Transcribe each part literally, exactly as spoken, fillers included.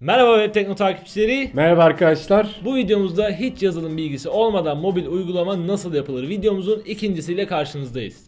Merhaba Web Tekno takipçileri. Merhaba arkadaşlar. Bu videomuzda hiç yazılım bilgisi olmadan mobil uygulama nasıl yapılır videomuzun ikincisiyle karşınızdayız.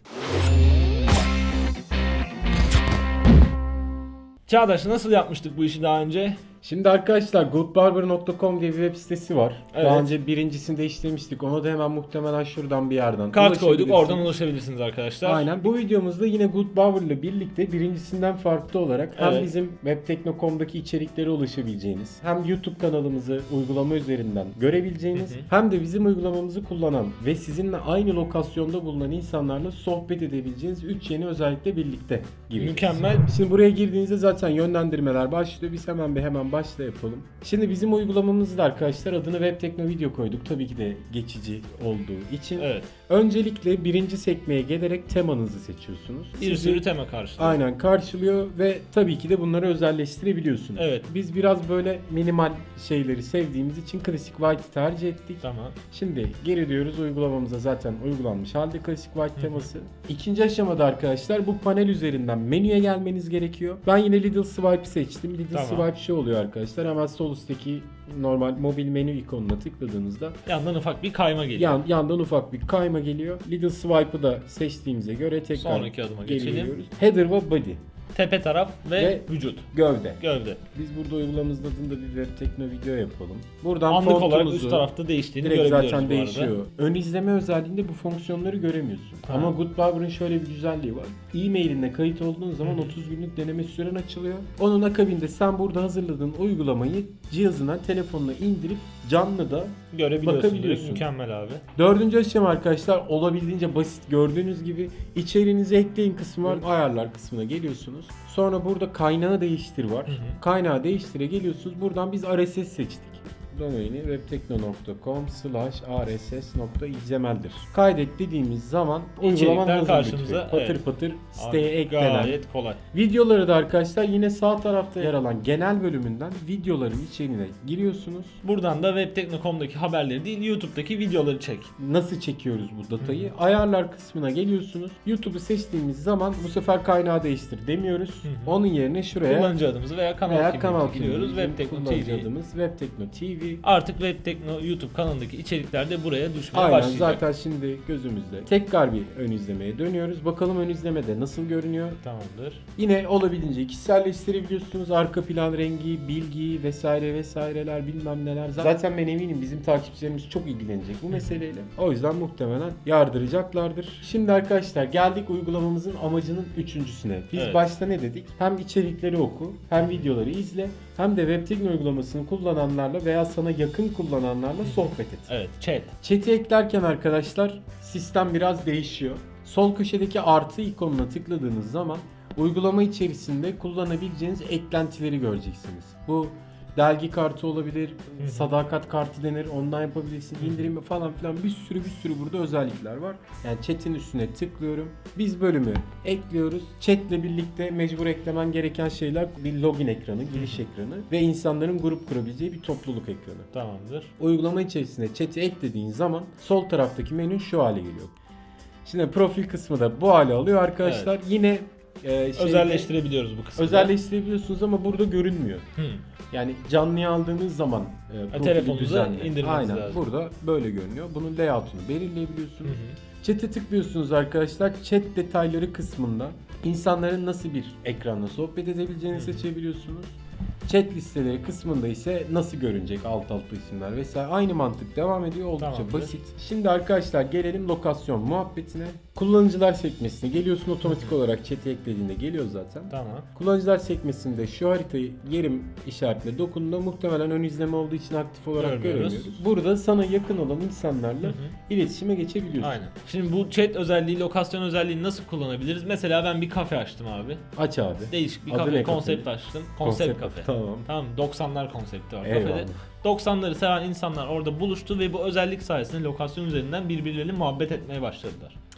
Çağdaş, nasıl yapmıştık bu işi daha önce? Şimdi arkadaşlar goodbarber nokta com diye bir web sitesi var. Evet. Daha önce birincisinde işlemiştik. Ona da hemen muhtemelen şuradan bir yerden Kart koyduk, ulaşabilirsiniz. oradan ulaşabilirsiniz arkadaşlar. Aynen. Bu videomuzda yine Goodbarber ile birlikte birincisinden farklı olarak hem Evet. bizim web tekno nokta com'daki içeriklere ulaşabileceğiniz, hem YouTube kanalımızı uygulama üzerinden görebileceğiniz, Hı hı. hem de bizim uygulamamızı kullanan ve sizinle aynı lokasyonda bulunan insanlarla sohbet edebileceğiniz üç yeni özellikle birlikte giriyoruz. Mükemmel. Şimdi buraya girdiğinizde zaten yönlendirmeler başlıyor. Biz hemen bir hemen başla yapalım. Şimdi bizim uygulamamızda arkadaşlar adını Web Tekno Video koyduk. Tabii ki de geçici olduğu için. Evet. Öncelikle birinci sekmeye gelerek temanızı seçiyorsunuz. Bir Sizi sürü tema karşılıyor. aynen karşılıyor ve tabii ki de bunları özelleştirebiliyorsunuz. Evet. Biz biraz böyle minimal şeyleri sevdiğimiz için Classic White'ı tercih ettik. Tamam. Şimdi geri diyoruz, uygulamamıza zaten uygulanmış halde Classic White teması. İkinci aşamada arkadaşlar bu panel üzerinden menüye gelmeniz gerekiyor. Ben yine Little Swipe seçtim. Little Tamam. Swipe şu oluyor arkadaşlar. Hemen sol üstteki normal mobil menü ikonuna tıkladığınızda Yandan ufak bir kayma geliyor. yan, yandan ufak bir kayma geliyor. Little Swipe'ı da seçtiğimize göre tekrar Sonraki adıma geri geçelim. geliyoruz. Header ve body. Tepe taraf ve, Ve vücut. Gövde. Gövde. Biz burada uygulamamızın adında bir web tekno video yapalım. Buradan Anlık olarak fontumuzu üst tarafta değiştiğini direkt görebiliyoruz zaten bu arada. değişiyor. Ön izleme özelliğinde bu fonksiyonları göremiyorsun. Ha. Ama Goodbarber'ın şöyle bir güzelliği var. E-mailinle kayıt olduğun zaman Hı hı. otuz günlük deneme süren açılıyor. Onun akabinde sen burada hazırladığın uygulamayı cihazından, telefonuna indirip canlı da Görebiliyorsun. bakabiliyorsun. Direkt. Mükemmel abi. Dördüncü aşama arkadaşlar olabildiğince basit, gördüğünüz gibi içeriğinizi ekleyin kısmı var. Ayarlar kısmına geliyorsunuz. Sonra burada kaynağı değiştir var. Hı hı. Kaynağı değiştire geliyorsunuz. Buradan biz R S S seçtik. Domaini web tekno nokta com slash r s s nokta x m l'dir. Kaydet dediğimiz zaman uygulaman İçerikler hazır karşımıza, bitiyor. Patır evet. patır siteye Abi, eklenen. Gayet kolay. Videoları da arkadaşlar yine sağ tarafta yer alan genel bölümünden videoların içeriğine giriyorsunuz. Buradan da web tekno nokta com'daki haberleri değil, YouTube'daki videoları çek. Nasıl çekiyoruz bu datayı? Ayarlar kısmına geliyorsunuz. YouTube'u seçtiğimiz zaman bu sefer kaynağı değiştir demiyoruz. Hı hı. Onun yerine şuraya Kullanıcı adımızı veya kanal veya kimliğimizi kanal giriyoruz. kimliğimizi, Web Tekno kullanıcı T V. adımız Web Tekno T V. Artık Web Tekno YouTube kanalındaki içerikler de buraya düşmeye Aynen, başlayacak. zaten şimdi gözümüzde. Tekrar bir ön izlemeye dönüyoruz. Bakalım ön izlemede nasıl görünüyor. Tamamdır. Yine olabildiğince kişiselleştirebiliyorsunuz. Arka plan rengi, bilgi vesaire vesaireler bilmem neler. Zaten ben eminim bizim takipçilerimiz çok ilgilenecek bu meseleyle. O yüzden muhtemelen yardıracaklardır. Şimdi arkadaşlar geldik uygulamamızın amacının üçüncüsüne. Biz Evet. başta ne dedik? Hem içerikleri oku, hem videoları izle, hem de web tekno uygulamasını kullananlarla veya sana yakın kullananlarla sohbet et. Evet, chat. Chat'i eklerken arkadaşlar sistem biraz değişiyor. Sol köşedeki artı ikonuna tıkladığınız zaman uygulama içerisinde kullanabileceğiniz eklentileri göreceksiniz. Bu delgi kartı olabilir, Hı hı. sadakat kartı denir, ondan yapabilirsin, indirimi falan filan bir sürü bir sürü burada özellikler var. Yani chat'in üstüne tıklıyorum. Biz bölümü ekliyoruz. Chat'le birlikte mecbur eklemen gereken şeyler bir login ekranı, giriş ekranı ve insanların grup kurabileceği bir topluluk ekranı. Tamamdır. Uygulama içerisinde chat'i eklediğin zaman sol taraftaki menü şu hale geliyor. Şimdi profil kısmı da bu hale alıyor arkadaşlar. Yine e, şeyde- Özelleştirebiliyoruz bu kısmı. özelleştirebiliyorsunuz ama burada görünmüyor. Hı. Yani canlıya aldığınız zaman e, profili telefonunuza düzenle. indirmeniz Aynen, lazım. burada böyle görünüyor. Bunun layout'unu belirleyebiliyorsunuz. Hı hı. Chat'e tıklıyorsunuz arkadaşlar. Chat detayları kısmında insanların nasıl bir ekranla sohbet edebileceğini seçebiliyorsunuz. Chat listeleri kısmında ise nasıl görünecek alt alta isimler vesaire. Aynı mantık devam ediyor. Oldukça Tamamdır. basit. Şimdi arkadaşlar gelelim lokasyon muhabbetine. Kullanıcılar sekmesine geliyorsun, otomatik olarak chat'e eklediğinde geliyor zaten. Tamam. Kullanıcılar sekmesinde şu haritayı yerim işaretle dokunduğunda muhtemelen ön izleme olduğu için aktif olarak Görmüyoruz. göremiyoruz. Burada sana yakın olan insanlarla Hı hı. iletişime geçebiliyorsun. Aynen. Şimdi bu chat özelliği, lokasyon özelliğini nasıl kullanabiliriz? Mesela ben bir kafe açtım abi. Aç abi. Değişik bir Adı kafe, ne konsept kafenin? açtım. Konsept, kafe. Tamam. Tamam, doksanlar konsepti var Eyvallah. kafede. doksanları seven insanlar orada buluştu ve bu özellik sayesinde lokasyon üzerinden birbirleriyle muhabbet etmeye başladılar.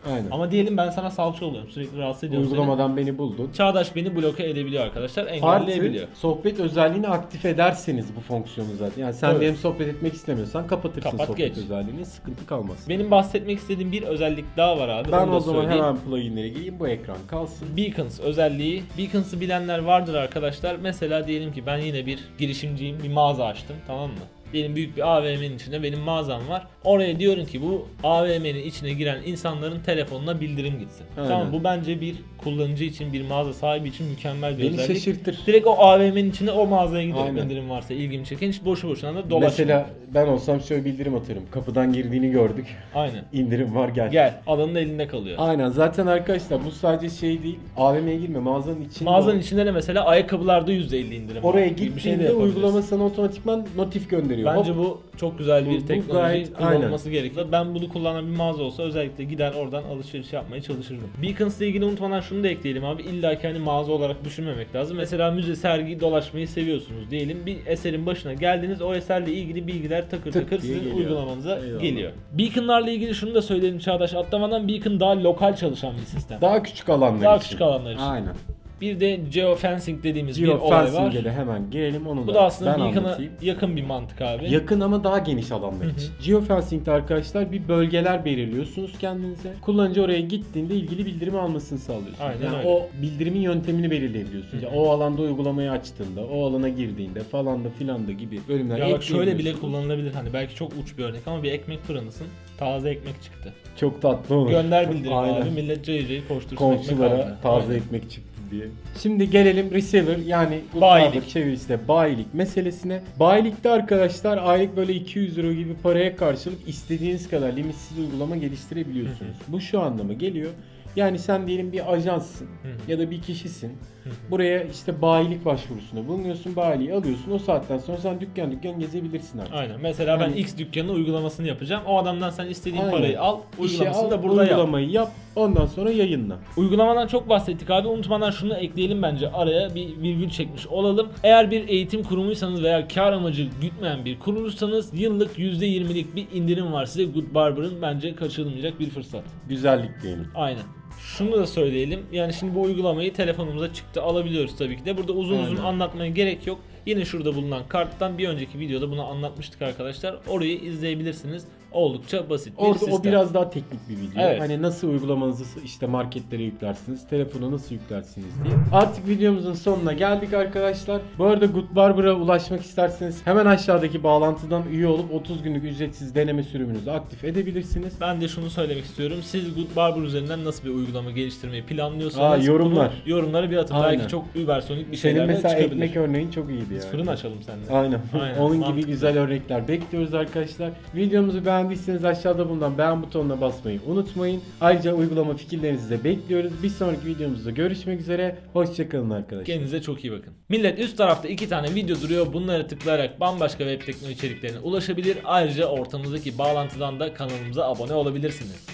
Aynen. Ama diyelim ben sana salça oluyorum. Sürekli rahatsız ediyorum seni. Uygulamadan beni buldun. Çağdaş beni bloke edebiliyor arkadaşlar. Artı Engelleyebiliyor. sohbet özelliğini aktif ederseniz bu fonksiyonu zaten. Yani sen Evet. benim sohbet etmek istemiyorsan kapatırsın Kapat, sohbet geç. özelliğini. Sıkıntı kalmaz. Benim bahsetmek istediğim bir özellik daha var abi. Ben Onu da o zaman söyleyeyim. hemen pluginlere gireyim. Bu ekran kalsın. Beacons özelliği. Beacons'ı bilenler vardır arkadaşlar. Mesela diyelim ki ben yine bir girişimciyim, bir mağaza açtım, tamam mı? Diyelim büyük bir A V M'nin içinde benim mağazam var. Oraya diyorum ki bu A V M'nin içine giren insanların telefonuna bildirim gitsin. Aynen. Tamam, bu bence bir kullanıcı için, bir mağaza sahibi için mükemmel bir Beni özellik. şaşırtır. Direkt o A V M'nin içine o mağazaya giderim Aynen. indirim varsa, ilgimi çeken, hiç boşu boşuna da dolaşmam. Mesela ben olsam şöyle bildirim atarım. Kapıdan girdiğini gördük. Aynen. İndirim var, gel. Gel, alanın elinde kalıyor. Aynen, zaten arkadaşlar bu sadece şey değil. A V M'ye girme, mağazanın içinde. Mağazanın ol. içinde de mesela ayakkabılarda yüzde elli indirim var Oraya gibi bir şey de gittiğinde yapabiliriz. uygulama sana otomatikman notif gönderiyor. Bence Hop. bu çok güzel bir Bu- bu teknoloji, gayet- kullanılması gerekiyor. Ben bunu kullanan bir mağaza olsa özellikle gider oradan alışveriş yapmaya çalışırdım. Beacons ile ilgili unutmadan şunu da ekleyelim abi. İlla ki hani mağaza olarak düşünmemek lazım. Mesela müze, sergi dolaşmayı seviyorsunuz diyelim. Bir eserin başına geldiniz, o eserle ilgili bilgiler takır Tık takır diye sizin geliyor. uygulamanıza Eyvallah. geliyor. Beacon'larla ilgili şunu da söyleyelim Çağdaş atlamadan, Beacon daha lokal çalışan bir sistem. Daha küçük alanlar Daha için. küçük alanlar için. Aynen. Bir de geofencing dediğimiz bir olay var. Geofencing'e de hemen girelim, onu Bu da, da aslında ben Beacon'a anlatayım. yakın bir mantık abi. Yakın ama daha geniş alanlar için. Geofencing'de arkadaşlar bir bölgeler belirliyorsunuz kendinize. Kullanıcı oraya gittiğinde ilgili bildirimi almasını sağlıyorsunuz. Aynen yani öyle. o bildirimin yöntemini belirleyebiliyorsunuz. Yani o alanda uygulamayı açtığında, o alana girdiğinde falan da filan da gibi bölümler Ya bak şöyle bile ekleyebiliyorsunuz. kullanılabilir, hani belki çok uç bir örnek ama bir ekmek fırınısın, taze ekmek çıktı. Çok tatlı olur. Gönder bildirimi Aynen. abi, millet cayır cayır koştursun ekmek Komşulara almaya. taze Aynen. ekmek çıktı diye. Şimdi gelelim reseller, yani Bayilik. çevirisi de bayilik meselesine. Bayilikte arkadaşlar aylık böyle iki yüz euro gibi paraya karşılık istediğiniz kadar limitsiz uygulama geliştirebiliyorsunuz. Bu şu anlama geliyor. Yani sen diyelim bir ajanssın hı. ya da bir kişisin. Buraya işte bayilik başvurusunda bulunuyorsun, bayiliği alıyorsun. O saatten sonra sen dükkan dükkan gezebilirsin artık. Aynen. Mesela ben Yani- X dükkanının uygulamasını yapacağım. O adamdan sen istediğin Aynen. parayı al, İşe uygulamasını al, da burada yap. uygulamayı yap. Ondan sonra yayınla. Uygulamadan çok bahsettik abi. Unutmadan şunu ekleyelim bence, araya bir virgül çekmiş olalım. Eğer bir eğitim kurumuysanız veya kar amacı gütmeyen bir kuruluşsanız yıllık yüzde yirmilik bir indirim var size. Good Barber'ın bence kaçırılmayacak bir fırsat. Güzellik diyelim. Aynen. Şunu da söyleyelim. Yani şimdi bu uygulamayı telefonumuza çıktı alabiliyoruz tabii ki de. Burada uzun uzun Aynen. anlatmaya gerek yok. Yine şurada bulunan karttan bir önceki videoda bunu anlatmıştık arkadaşlar. Orayı izleyebilirsiniz. Oldukça basit bir Orada sistem. o biraz daha teknik bir video. Evet. Hani nasıl uygulamanızı işte marketlere yüklersiniz, telefona nasıl yüklersiniz diye. Artık videomuzun sonuna geldik arkadaşlar. Bu arada Good Barber'a ulaşmak isterseniz hemen aşağıdaki bağlantıdan üye olup otuz günlük ücretsiz deneme sürümünüzü aktif edebilirsiniz. Ben de şunu söylemek istiyorum. Siz Good Barber üzerinden nasıl bir uygulama geliştirmeyi planlıyorsanız Aa, yorumlar. bunu yorumlara bir atın. Aynen. Belki çok übersonik bir Senin şeyler de mesela çıkabilir. ekmek örneğin çok iyiydi Biz yani. fırın açalım seninle. Aynen. Aynen, Onun mantıklı. gibi güzel örnekler bekliyoruz arkadaşlar. Videomuzu beğendiyseniz aşağıda bulunan beğen butonuna basmayı unutmayın. Ayrıca uygulama fikirlerinizi de bekliyoruz. Bir sonraki videomuzda görüşmek üzere. Hoşçakalın arkadaşlar. Kendinize çok iyi bakın. Millet, üst tarafta iki tane video duruyor. Bunları tıklayarak bambaşka web teknoloji içeriklerine ulaşabilir. Ayrıca ortamızdaki bağlantıdan da kanalımıza abone olabilirsiniz.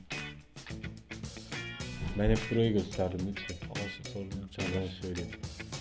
Ben hep burayı gösterdim lütfen. Olsun, sorun yok. Ben söyleyeyim.